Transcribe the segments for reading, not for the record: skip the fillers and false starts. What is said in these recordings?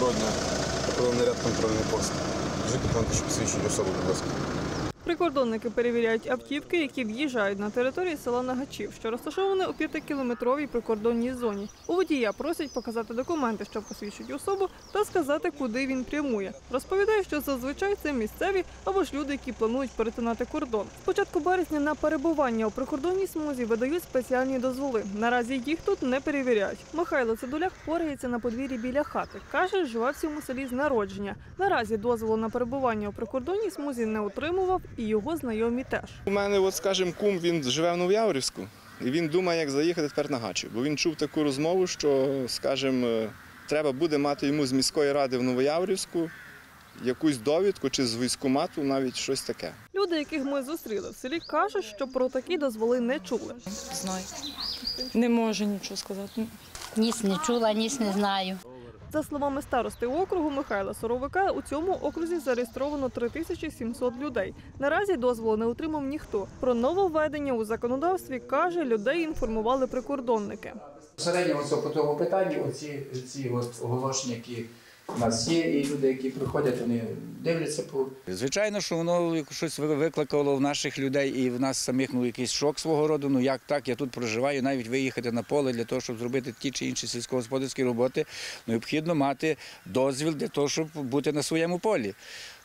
Доброго дня. Прикордонний ряд, контрольний пост. Скажіть документи, що посвідчують особу, будь ласка. Прикордонники перевіряють автівки, які в'їжджають на території села Нагачів, що розташоване у 5-кілометровій прикордонній зоні. У водія просять показати документи, що посвідчують особу, та сказати, куди він прямує. Розповідає, що зазвичай це місцеві або ж люди, які планують перетинати кордон. З початку березня на перебування у прикордонній смузі видають спеціальні дозволи. Наразі їх тут не перевіряють. Михайло Цидуляк порається на подвір'ї біля хати. Каже, живе в цьому селі з народження. Наразі дозволу на перебування у прикордонній смузі не отримував, і його знайомі теж. У мене, скажімо, кум, він живе в Новояворівську, і він думає, як заїхати тепер на Гачів. Бо він чув таку розмову, що, скажімо, треба буде мати йому з міської ради в Новояворівську якусь довідку чи з військкомату, навіть щось таке. Люди, яких ми зустріли в селі, кажуть, що про такі дозволи не чули. Знаю. Не можу нічого сказати. Ніс не чула, ніс не знаю. За словами старости округу Михайла Соровика, у цьому окрузі зареєстровано 3700 людей. Наразі дозволу не отримав ніхто. Про нововведення у законодавстві, каже, людей інформували прикордонники. Середньо по тому питанні ці оголошення, які у нас є, і люди, які приходять, вони дивляться по... Звичайно, що воно щось викликало в наших людей і в нас самих якийсь шок свого роду. Як так, я тут проживаю, навіть виїхати на поле для того, щоб зробити ті чи інші сільськогосподарські роботи, необхідно мати дозвіл для того, щоб бути на своєму полі.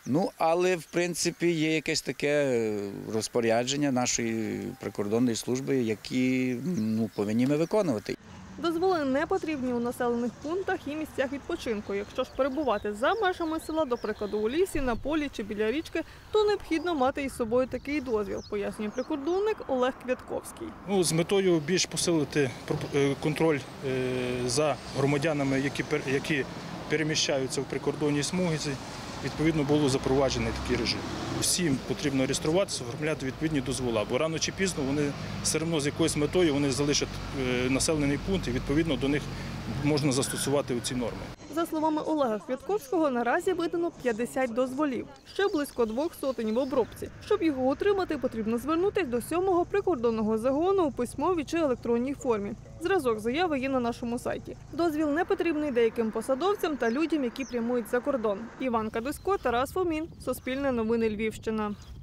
Але, в принципі, є якесь таке розпорядження нашої прикордонної служби, які повинні ми виконувати. Дозволи не потрібні у населених пунктах і місцях відпочинку. Якщо ж перебувати за межами села, до прикладу, у лісі, на полі чи біля річки, то необхідно мати із собою такий дозвіл, пояснює прикордонник Олег Квятковський. З метою більш посилити контроль за громадянами, які переміщаються в прикордонній смузі, відповідно, було запроваджений такий режим. Всім потрібно реєструватися, оформляти відповідні дозволи, бо рано чи пізно вони все одно з якоюсь метою вони залишать населений пункт і, відповідно, до них можна застосувати ці норми. За словами Олега Квятковського, наразі видано 50 дозволів, ще близько 200 в обробці. Щоб його отримати, потрібно звернутися до 7-го прикордонного загону у письмовій чи електронній формі. Зразок заяви є на нашому сайті. Дозвіл не потрібний деяким посадовцям та людям, які прямують за кордон. Іван Кадусько, Тарас Фомін. Суспільне новини Львівщина.